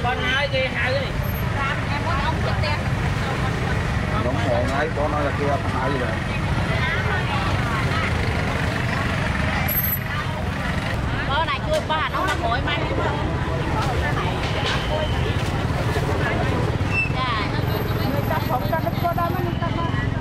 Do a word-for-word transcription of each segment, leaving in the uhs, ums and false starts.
con ai kia hai đi em muốn ông chết tiền đúng rồi ngay con nói là kia hai gì rồi bữa này chui ba nó nó mỗi mang người ta phóng ra nó có đó nó ta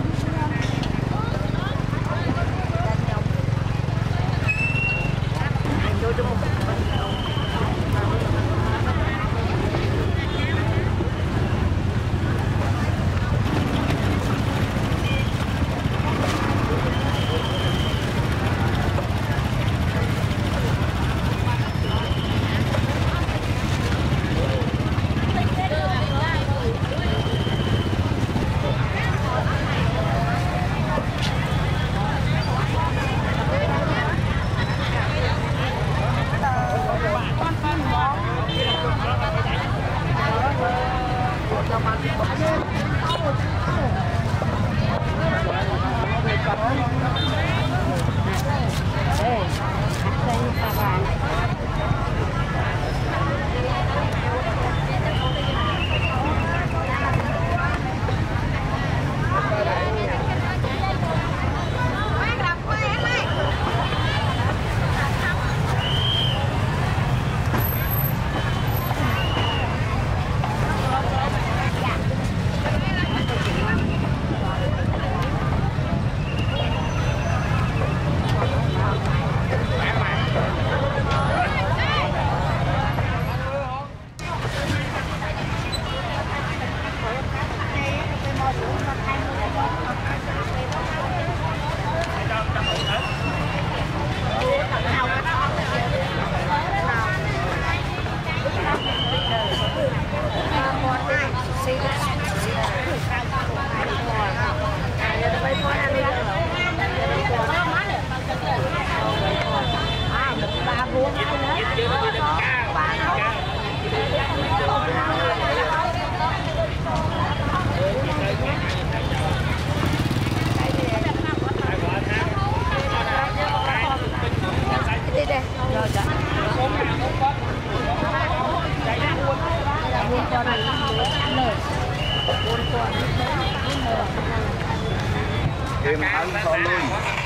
game hai so lui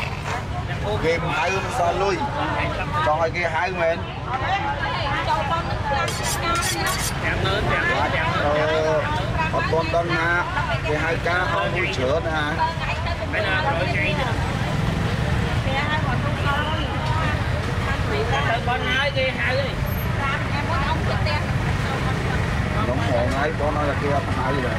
game hai so lui coi cái hai men ờ một con con na cái hai cá không vui chữa nè con ai kia hai đi em muốn ông chết tiền đúng rồi ngay con nói là kia hai gì rồi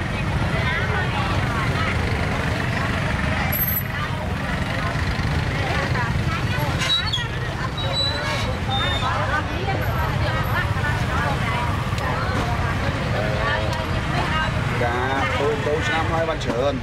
cá tôi tôi năm hai bạn trơn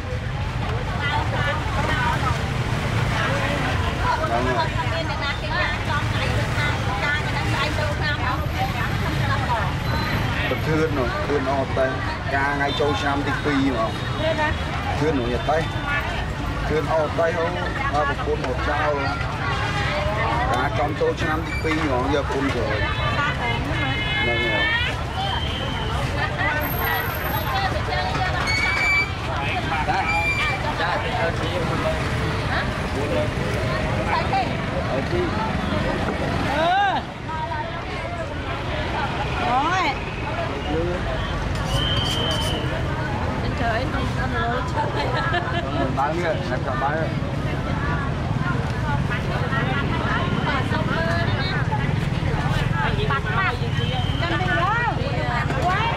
Thật thương rồi, thương nó tay cá ngay châu Sam đi phi mà thương nó nhật tay thương nó tay không ba một con một sao luôn cá trong châu Sam đi phi mà giờ phun rồi này rồi ở chi rồi trời nó rồi trời bán nghe em cả bán bạc bạc chân đi đó quay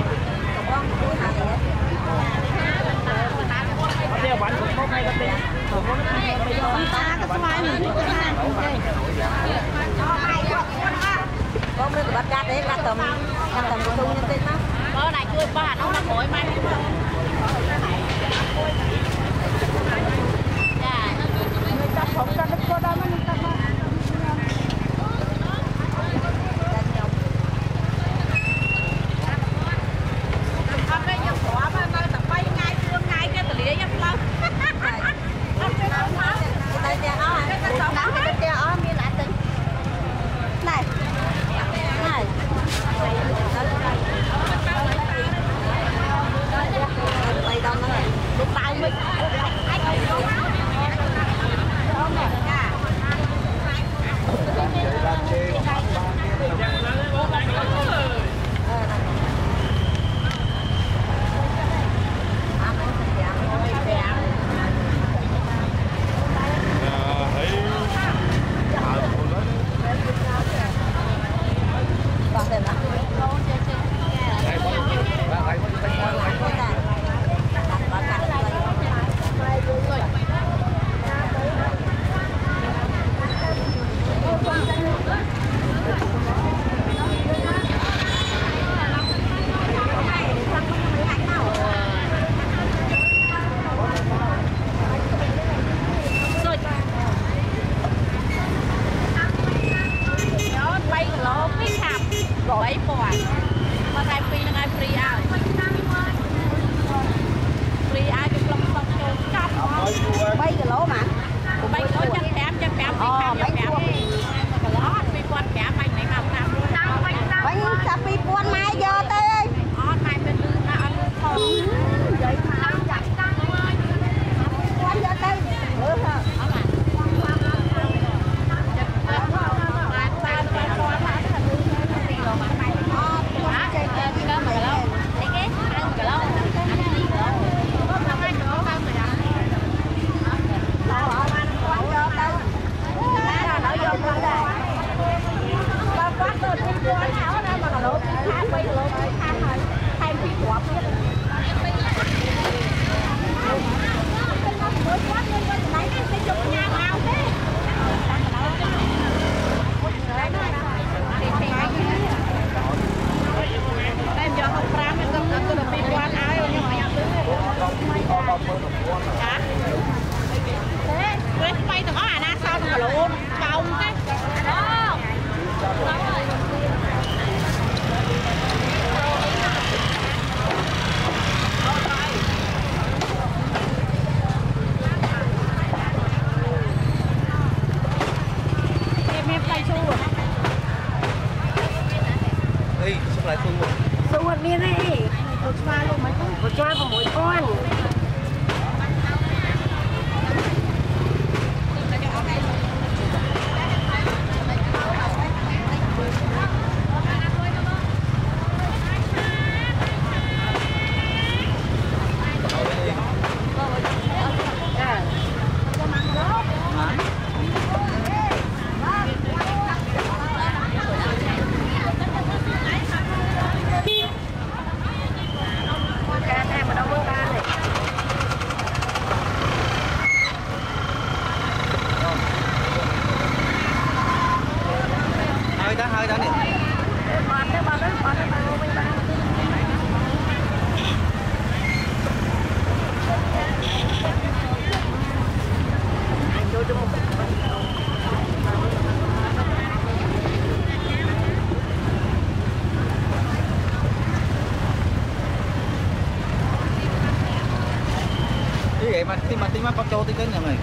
đeo bánh cũng có hay cái ta cái xoay mình có mấy bắt ra đấy ra tầm ra tầm của tôi nhân tên đó bữa này chui ba nó nó mỗi mang người ta phóng ra nó có đó nó ta này này Số một miếng này, một choa luôn mấy con, một choa vào mỗi con. vậy mà tí mà tí mà bắt cho tí cái nhà này.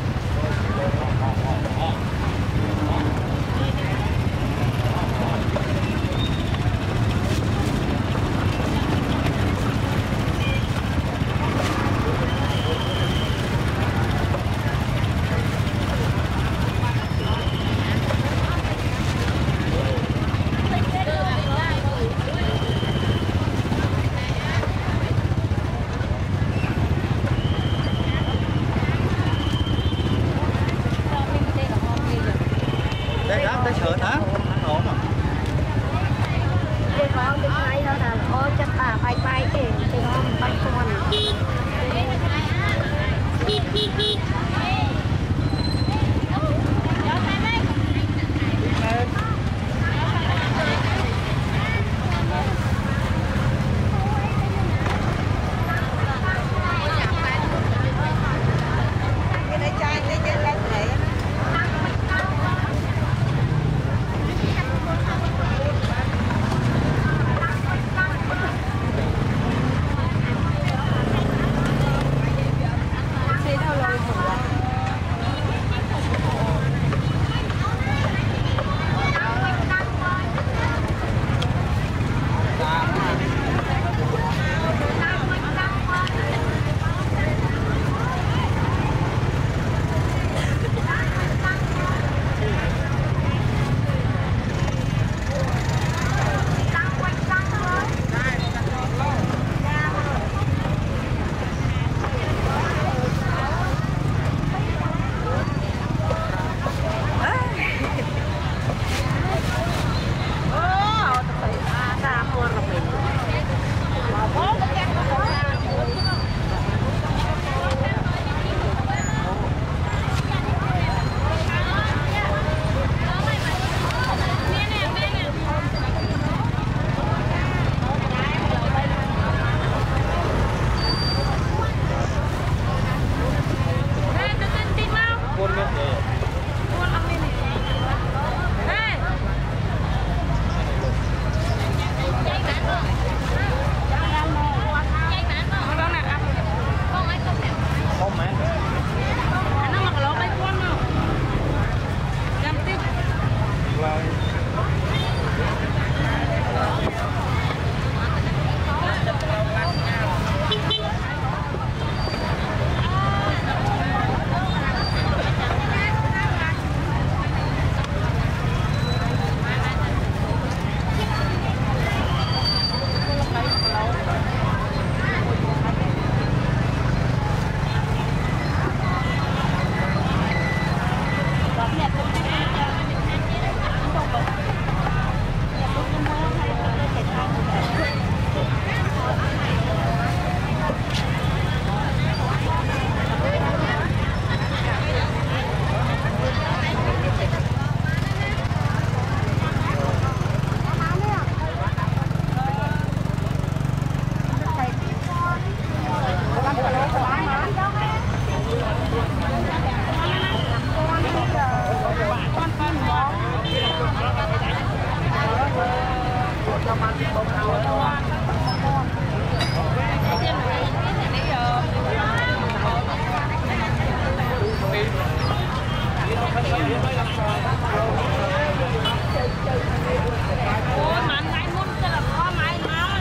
Ủa mà anh thấy muốn cái là có máy máu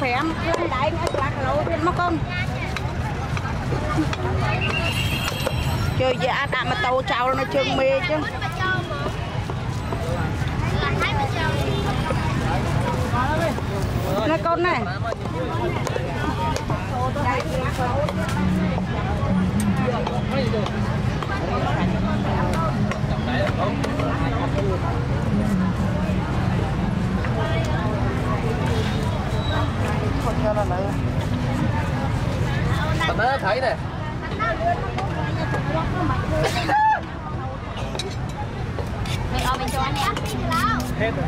phèm đại ngay quạt lỗ trên mất con chơi gì ăn đạm mà tàu trào nó chơi mê chứ này con này Tao đã thấy này. mày ở bên chỗ anh em Hết rồi.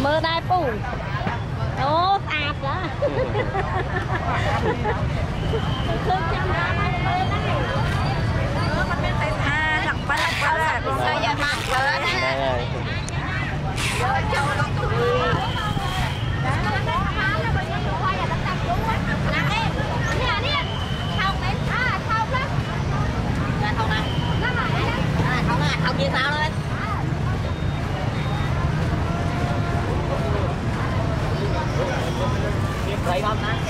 mơ đai pù ô tạp đó thương chăm ra mơ đây mình bên tay à lọc ba lọc ba là con sao giờ mặt rồi đây rồi cho con tụi không như sao lên vậy không ta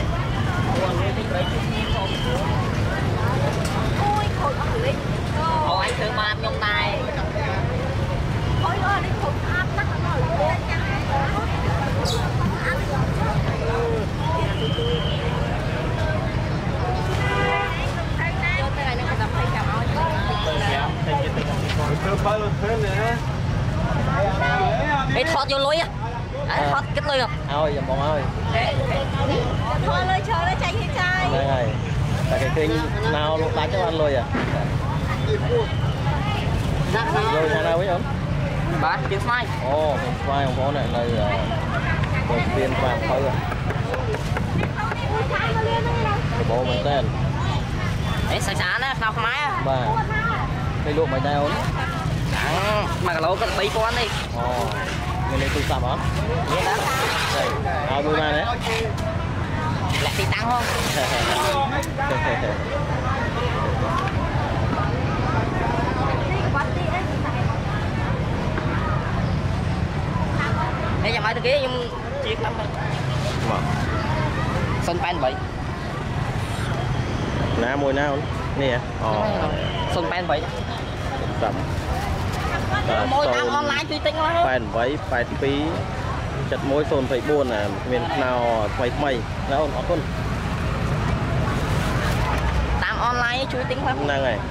ôi khôi ông đi ồ anh thương ba nhông tay ôi ơi đi khôi áp nó rồi Ê, thọt vô lối á. Đấy, thọt kết lôi không? Thôi, dùm bọn ơi. Thôi lôi chờ nó chạy thì trai. Đây này. Tại cái kênh nào lúc đánh cho ăn lôi à? Lôi nhà nào với không? Bà, tiếng smile. Ồ, tiếng smile không có này. Đây là đầu tiên vàng thôi rồi. Cái bố mình tên. Đấy, sáng sáng á, nào không máy á. Bà. Cái luộc mày đeo đấy. À, mà cái lỗ có bay con đi. Ồ, mình lấy tùy sạp hả? Vậy đó. Đây, áo đuôi này đấy. Lẹ thì tăng không? Đây giờ mai tôi kia nhưng chiếc lắm rồi. Xuân pan vậy. Ná mùi nào nè à? Ồ. Xuân pan vậy. Tầm. Môi ăn online truy tinh lắm. Pan vậy, pan phí. Chặt mối xôn phải buồn à, miền nào phải mày, nào nó con. Tăng online truy tinh lắm. Năng này.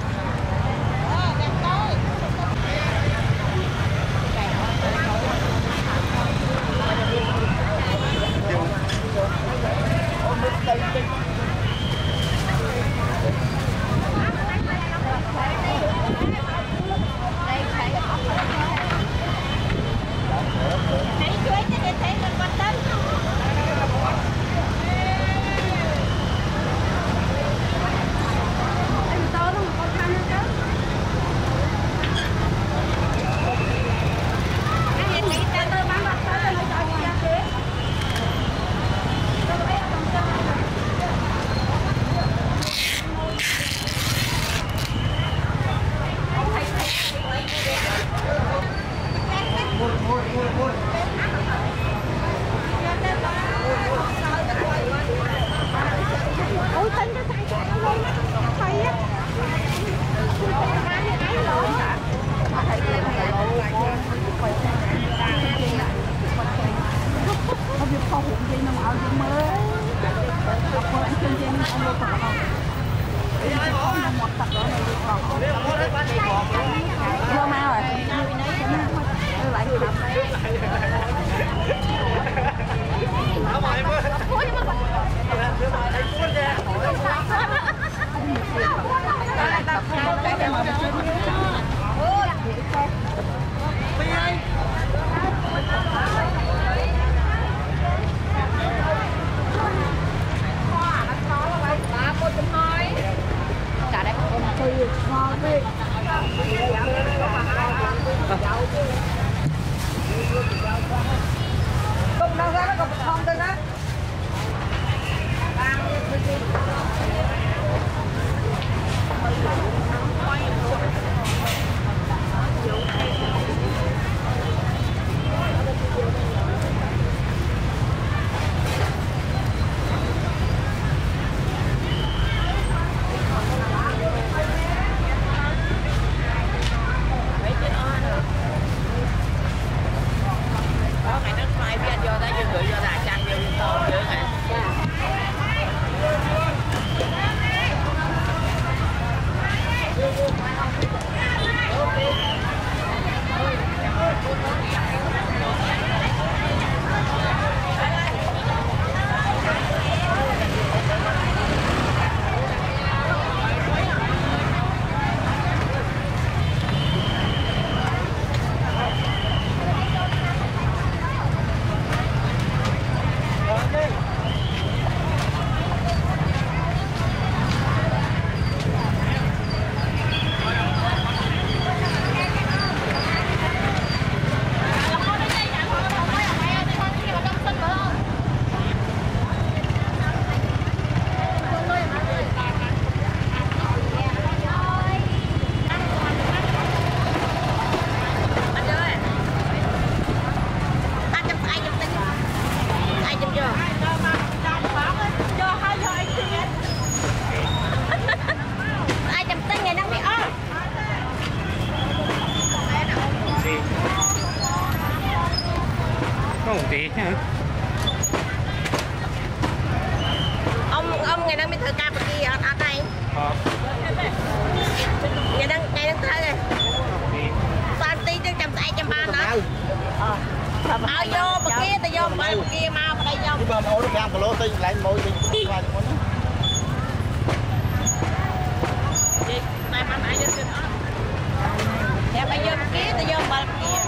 Vô mau rồi. Lại cả đây con tươi ngon đi. Cùng đâu ra nó còn không tên á. Không tí. Ông ông ngày đang bên thờ ca bậc kia ở đây. Ờ. Ngày đang ngày đang thờ này. Toàn tí chứ trăm tay trăm ba nữa. Ao vô bậc kia, ta vô bậc kia mau đây vô. Đi bơm ô nó làm cái lô tinh lại môi đi. Tại mà nãy giờ đó. Để bây giờ kia ta vô bậc kia.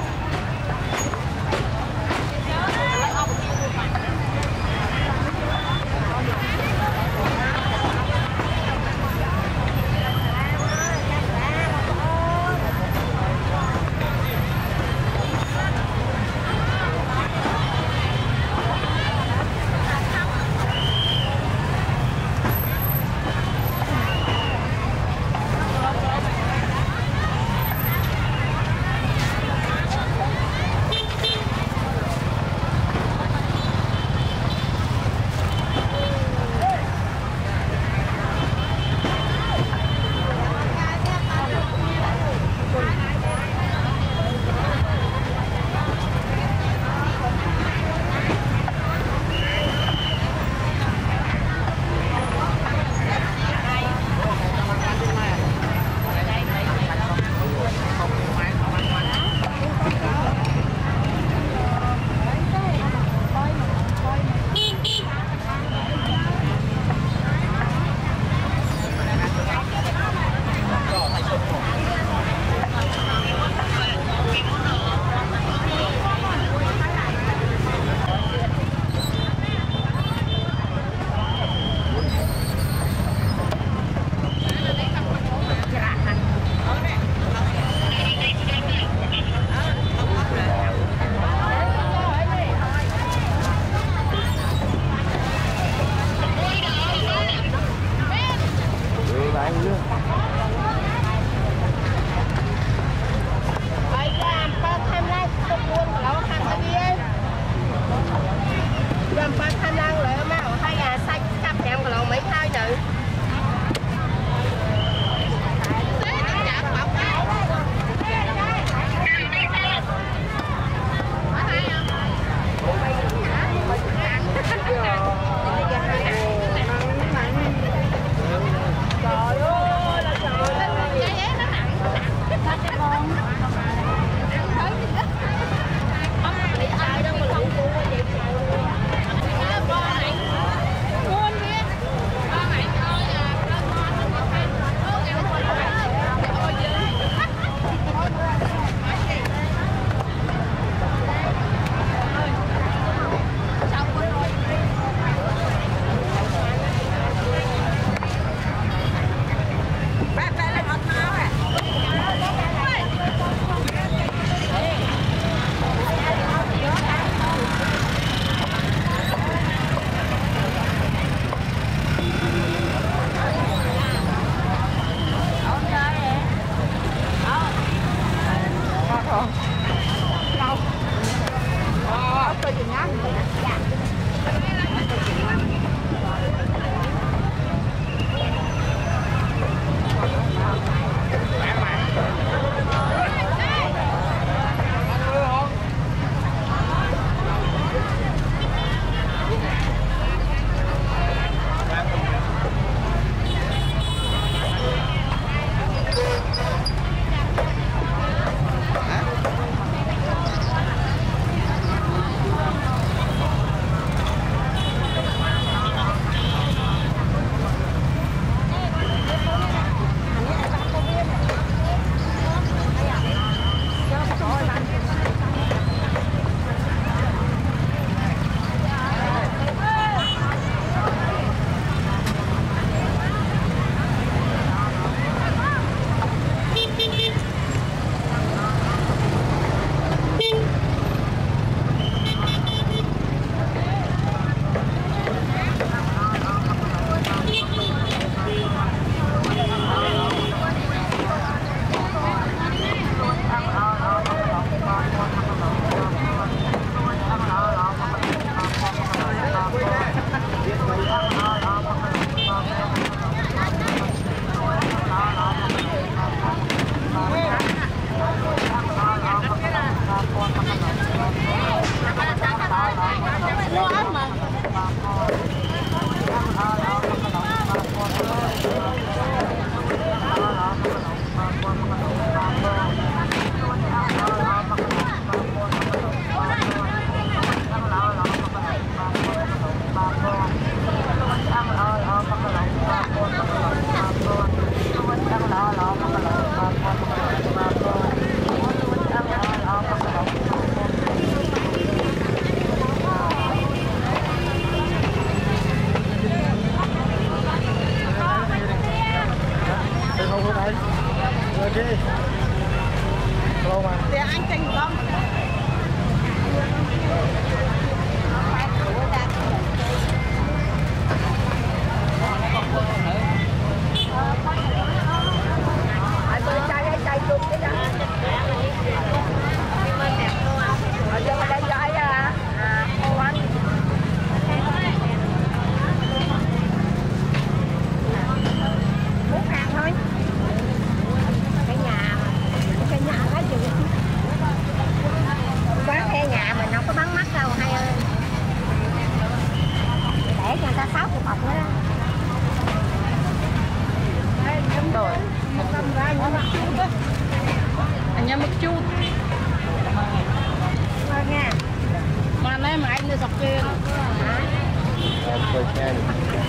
Làm quay nhanh